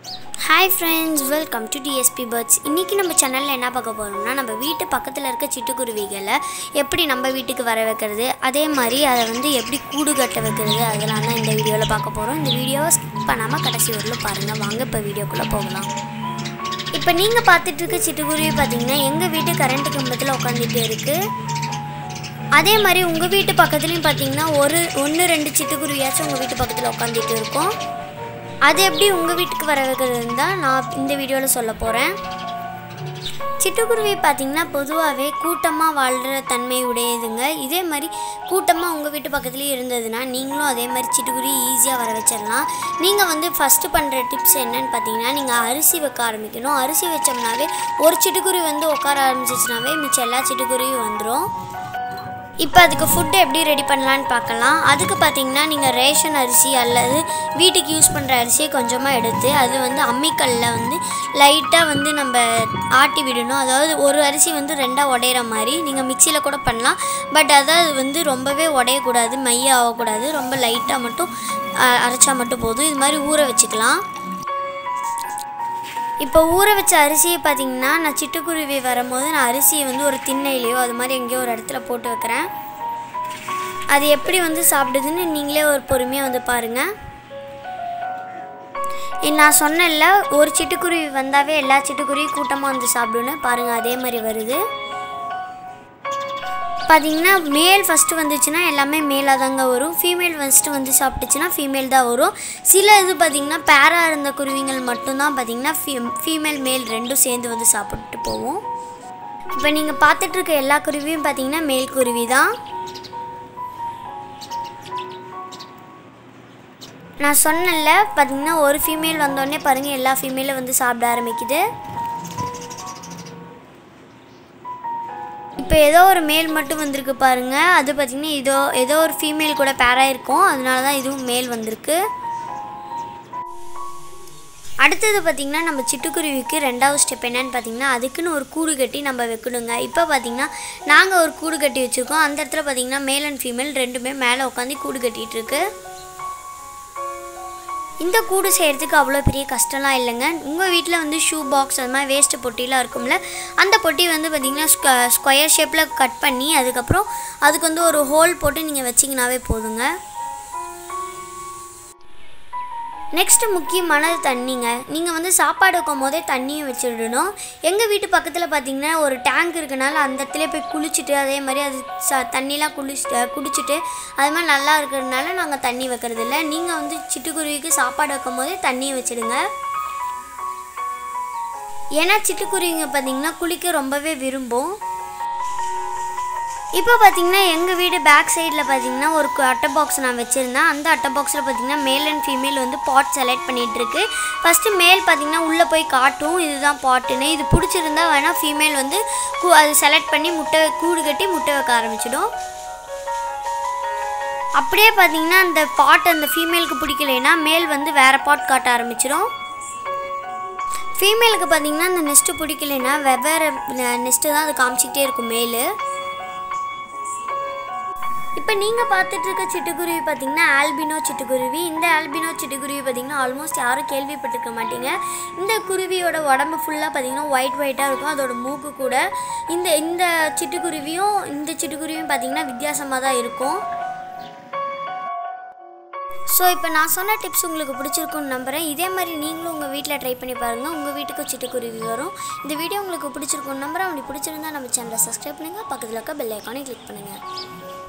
Hi friends, welcome to DSP Birds. இன்னைக்கு நம்ம சேனல்ல என்ன பார்க்க போறோம்னா நம்ம வீட்டு பக்கத்துல இருக்க சிட்டுக்குருவிகளை எப்படி நம்ம வீட்டுக்கு வர வைக்கிறது, அதே மாதிரி அதை வந்து எப்படி கூடு கட்ட வைக்கிறது அதெல்லாம் தான் இந்த வீடியோல பார்க்க போறோம். இந்த வீடியோவை ஸ்கிப் பண்ணாம கடைசி வரைக்கும் பாருங்க. வாங்க இப்ப வீடியோக்குள்ள போகலாம். இப்போ நீங்க பார்த்துட்டு இருக்க சிட்டுக்குருவி பாத்தீங்கன்னா எங்க வீட்டு கரண்ட் கம்பத்துல உட்கார்ந்துட்டே இருக்கு. அதே மாதிரி உங்க வீட்டு பக்கத்துலயும் பாத்தீங்கன்னா ஒன்று ரெண்டு சிட்டுக்குருவியாச்சும் உங்க வீட்டு பக்கத்துல உட்கார்ந்துட்டே இருக்கும். அது எப்படி உங்கள் வீட்டுக்கு வர வைக்கிறதுன்னு தான் நான் இந்த வீடியோவில் சொல்ல போகிறேன். சிட்டுக்குருவி பார்த்திங்கன்னா பொதுவாகவே கூட்டமாக வாழ்கிற தன்மை உடையதுங்க. இதே மாதிரி கூட்டமாக உங்கள் வீட்டு பக்கத்துலேயே இருந்ததுன்னா நீங்களும் அதே மாதிரி சிட்டுக்குருவி ஈஸியாக வர வச்சிடலாம். நீங்கள் வந்து ஃபஸ்ட்டு பண்ணுற டிப்ஸ் என்னன்னு பார்த்தீங்கன்னா, நீங்கள் அரிசி வைக்க ஆரம்பிக்கணும். அரிசி வச்சோம்னாவே ஒரு சிட்டுக்குருவி வந்து உட்கார ஆரம்பிச்சிச்சுனாவே மிச்சம் எல்லா சிட்டுக்குருவியும் வந்துடும். இப்போ அதுக்கு ஃபுட்டு எப்படி ரெடி பண்ணலான்னு பார்க்கலாம். அதுக்கு பார்த்திங்கன்னா நீங்கள் ரேஷன் அரிசி அல்லது வீட்டுக்கு யூஸ் பண்ணுற அரிசியை கொஞ்சமாக எடுத்து அது வந்து அம்மிக்கல்லில் வந்து லைட்டாக வந்து நம்ம ஆட்டி விடணும். அதாவது ஒரு அரிசி வந்து ரெண்டாக உடையிற மாதிரி நீங்கள் மிக்சியில் கூட பண்ணலாம். பட் அதாவது வந்து ரொம்பவே உடையக்கூடாது, மைய ஆகக்கூடாது. ரொம்ப லைட்டாக மட்டும் அரைச்சா மட்டும் போதும். இது மாதிரி ஊற வச்சுக்கலாம். இப்போ ஊற வச்ச அரிசியை பார்த்திங்கன்னா நான் சிட்டுக்குருவி வரும்போது நான் அரிசியை வந்து ஒரு திண்ணையிலையோ அது மாதிரி எங்கேயோ ஒரு இடத்துல போட்டு வைக்கிறேன். அது எப்படி வந்து சாப்பிடுதுன்னு நீங்களே ஒரு பொறுமையாக வந்து பாருங்கள். நான் சொன்னேன்ல ஒரு சிட்டுக்குருவி வந்தாவே எல்லா சிட்டுக்குருவியும் கூட்டமாக வந்து சாப்பிடுன்னு பாருங்கள். அதே மாதிரி வருது. பார்த்திங்கன்னா மேல் ஃபஸ்ட்டு வந்துச்சுன்னா எல்லாமே மேலாக தாங்க வரும். ஃபீமேல் ஃபஸ்ட்டு வந்து சாப்பிட்டுச்சுன்னா ஃபீமேல் தான் வரும். சில இது பார்த்திங்கன்னா பேராக இருந்த குருவிகள் மட்டும்தான் பார்த்திங்கன்னா ஃபீமேல் மேல் ரெண்டும் சேர்ந்து வந்து சாப்பிட்டு போவோம். இப்போ நீங்கள் பார்த்துட்ருக்க எல்லா குருவியும் பார்த்திங்கன்னா மேல் குருவி தான். நான் சொன்னேன்ல பார்த்திங்கன்னா ஒரு ஃபீமேல் வந்தோடனே பாருங்கள் எல்லா ஃபீமேலும் வந்து சாப்பிட ஆரம்பிக்குது. இப்போ ஏதோ ஒரு மேல் மட்டும் வந்திருக்கு பாருங்கள். அது பார்த்திங்கன்னா ஏதோ ஒரு ஃபீமேல் கூட பேராக இருக்கும். அதனால தான் இதுவும் மேல் வந்திருக்கு. அடுத்தது பார்த்திங்கன்னா நம்ம சிட்டுக்குருவிக்கு ரெண்டாவது ஸ்டெப் என்னன்னு பார்த்திங்கன்னா அதுக்குன்னு ஒரு கூடு கட்டி நம்ம வைக்கணுங்க. இப்போ பார்த்திங்கன்னா நாங்கள் ஒரு கூடு கட்டி வச்சுருக்கோம். அந்த இடத்துல பார்த்திங்கன்னா மேல் அண்ட் ஃபீமேல் ரெண்டுமே மேலே உட்காந்து கூடு கட்டிகிட்டு இருக்கு. இந்த கூடு செய்கிறதுக்கு அவ்வளோ பெரிய கஷ்டம்லாம் இல்லைங்க. உங்கள் வீட்டில் வந்து ஷூ பாக்ஸ் அது மாதிரி வேஸ்ட்டு பொட்டிலாம் இருக்கும்ல, அந்த பொட்டி வந்து பார்த்திங்கன்னா ஸ்கொயர் ஷேப்பில் கட் பண்ணி அதுக்கப்புறம் அதுக்கு வந்து ஒரு ஹோல் போட்டு நீங்கள் வச்சிங்கனாவே போதுங்க. நெக்ஸ்ட்டு முக்கியமானது தண்ணிங்க. நீங்கள் வந்து சாப்பாடு வைக்கும் போதே தண்ணியும் வச்சுடணும். எங்கள் வீட்டு பக்கத்தில் பார்த்திங்கன்னா ஒரு டேங்க் இருக்கனால அந்த இடத்துல போய் குளிச்சுட்டு அதே மாதிரி அது தண்ணிலாம் குடிச்சிட்டு அது மாதிரி நல்லா இருக்கிறதுனால நாங்கள் தண்ணி வைக்கிறதில்ல. நீங்கள் வந்து சிட்டுக்குருவிக்கு சாப்பாடு வைக்கும் போதே தண்ணியை வச்சுடுங்க. ஏன்னா சிட்டுக்குருவிங்க பார்த்திங்கன்னா குளிக்க ரொம்பவே விரும்பும். இப்போ பார்த்திங்கன்னா எங்கள் வீடு பேக் சைடில் பார்த்திங்கன்னா ஒரு அட்டை பாக்ஸ் நான் வச்சுருந்தேன். அந்த அட்டை பாக்ஸில் பார்த்திங்கன்னா மேல் அண்ட் ஃபீமேல் வந்து பாட் செலக்ட் பண்ணிகிட்ருக்கு. ஃபஸ்ட்டு மேல் பார்த்திங்கன்னா உள்ளே போய் காட்டும் இதுதான் பாட்டுன்னு. இது பிடிச்சிருந்தா வேணால் ஃபீமேல் வந்து அது செலக்ட் பண்ணி கூடு கட்டி முட்டை வைக்க ஆரம்பிச்சிடும். அப்படியே பார்த்திங்கன்னா அந்த பாட் அந்த ஃபீமேலுக்கு பிடிக்கலைன்னா மேல் வந்து வேறு பாட் காட்ட ஆரம்பிச்சிடும். ஃபீமேலுக்கு பார்த்திங்கன்னா அந்த நெஸ்ட்டு பிடிக்கலைன்னா வெவ்வேறு நெஸ்ட்டு தான் அது காமிச்சிக்கிட்டே இருக்கும் மேல். இப்போ நீங்கள் பார்த்துட்டு இருக்க சிட்டுக்குருவி பார்த்திங்கன்னா ஆல்பினோ சிட்டுக்குருவி. இந்த ஆல்பினோ சிட்டுக்குருவி பார்த்திங்கன்னா ஆல்மோஸ்ட் யாரும் கேள்விப்பட்டிருக்க மாட்டீங்க. இந்த குருவியோட உடம்பு ஃபுல்லாக பார்த்திங்கன்னா ஒயிட்டாக இருக்கும். அதோட மூக்கு கூட இந்த சிட்டுக்குருவியும் பார்த்திங்கன்னா வித்தியாசமாக தான் இருக்கும். ஸோ இப்போ நான் சொன்ன டிப்ஸ் உங்களுக்கு பிடிச்சிருக்குன்னு நம்புகிறேன். இதே மாதிரி நீங்களும் உங்கள் வீட்டில் ட்ரை பண்ணி பாருங்கள். உங்கள் வீட்டுக்கு சிட்டுக்குருவி வரும். இந்த வீடியோ உங்களுக்கு பிடிச்சிருக்குன்னு நம்புகிறேன். அப்படி பிடிச்சிருந்தா நம்ம சேனலை சப்ஸ்கிரைப் பண்ணுங்கள். பக்கத்தில் இருக்க பெல் ஐக்கானை கிளிக் பண்ணுங்கள்.